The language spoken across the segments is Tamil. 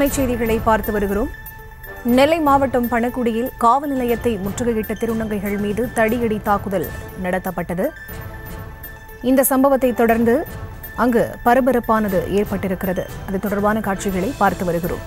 அண்மைச் செய்திகளை பார்த்து வருகிறோம். நெல்லை மாவட்டம் பணக்குடியில் காவல் நிலையத்தை முற்றுகையிட்ட திருநங்கைகள் மீது தடியடி தாக்குதல் நடத்தப்பட்டது. இந்த சம்பவத்தை தொடர்ந்து அங்கு பரபரப்பானது ஏற்பட்டிருக்கிறது. அது தொடர்பான காட்சிகளை பார்த்து வருகிறோம்.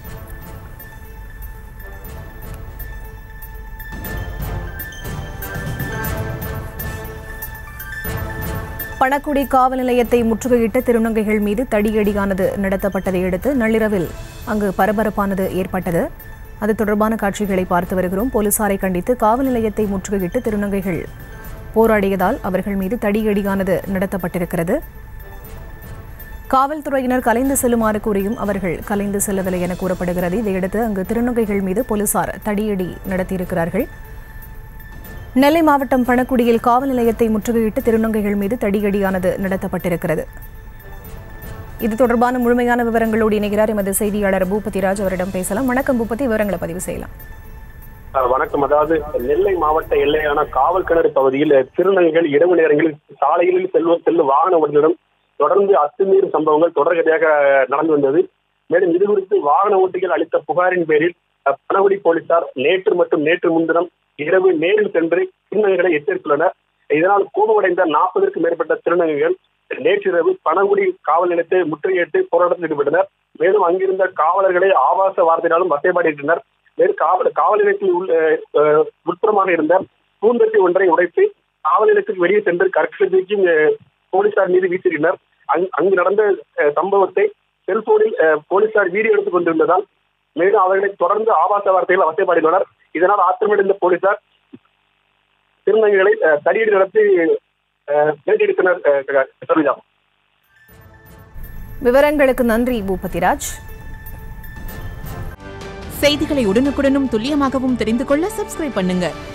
பணக்குடி காவல் நிலையத்தை முற்றுகையிட்ட திருநங்கைகள் மீது தடியடியானது நடத்தப்பட்டதை அடுத்து நள்ளிரவில் அங்கு பரபரப்பானது ஏற்பட்டது. அது தொடர்பான காட்சிகளை பார்த்து வருகிறோம். போலீசாரை கண்டித்து காவல் நிலையத்தை முற்றுகையிட்டு திருநங்கைகள் போராடியதால் அவர்கள் மீது தடியடியானது நடத்தப்பட்டிருக்கிறது. காவல்துறையினர் கலைந்து செல்லுமாறு கூறியும் அவர்கள் கலைந்து செல்லவில்லை என கூறப்படுகிறது. இதையடுத்து அங்கு திருநங்கைகள் மீது போலீசார் தடியடி நடத்தியிருக்கிறார்கள். நெல்லை மாவட்டம் பணக்குடியில் காவல் நிலையத்தை முற்றுகையிட்டு திருநங்கைகள் மீது தடியடியானது நடத்தப்பட்டிருக்கிறது. இது தொடர்பான முழுமையான விவரங்களோடு இணைகிறார் எமது செய்தியாளர் பூபதிராஜ். அவரிடம் பேசலாம். வணக்கம் பூபதி, விவரங்களை பதிவு செய்யலாம். வணக்கம். அதாவது நெல்லை மாவட்ட எல்லையான காவல் கிணறு பகுதியில் திருநங்கைகள் இரவு நேரங்களில் சாலைகளில் செல்லும் வாகன ஓட்டிகளிடம் தொடர்ந்து அத்துமீறும் சம்பவங்கள் தொடர்கதையாக நடந்து வந்தது. மேலும் இது குறித்து வாகன ஓட்டிகள் அளித்த புகாரின் பேரில் பணகுடி போலீசார் நேற்று மற்றும் நேற்று முன்தினம் இரவு நேரில் சென்று திருநங்கைகளை எச்சரித்துள்ளனர். இதனால் கோபமடைந்த 40க்கும் மேற்பட்ட திருநங்கைகள் நேற்றிரவு பணங்குடி காவல் நிலையத்தை முற்றுகையிட்டு போராட்டத்தில் ஈடுபட்டனர். மேலும் அங்கிருந்த காவலர்களை ஆபாச வார்த்தையினாலும் வசைபாடிட்டனர். மேலும் காவல் நிலையத்தில் உட்புறமாக இருந்த பூந்தொட்டி ஒன்றை உடைத்து காவல் நிலையத்துக்கு வெளியே சென்று கற்கள் தூக்கி போலீசார் மீது வீசினர். அங்கு நடந்த சம்பவத்தை செல்போனில் போலீசார் வீடியோ எடுத்துக் கொண்டிருந்ததால் மேலும் அவர்களை தொடர்ந்து ஆபாச வார்த்தைகள் வசைபாடினர். இதனால் ஆத்திரமடைந்த போலீசார் திருநங்கைகளை தடியடி நடத்தி பேட்டியெடுத்தனர். விவரங்களுக்கு நன்றி பூபதிராஜ். செய்திகளை உடனுக்குடனும் துல்லியமாகவும் தெரிந்து கொள்ள சப்ஸ்கிரைப் பண்ணுங்க.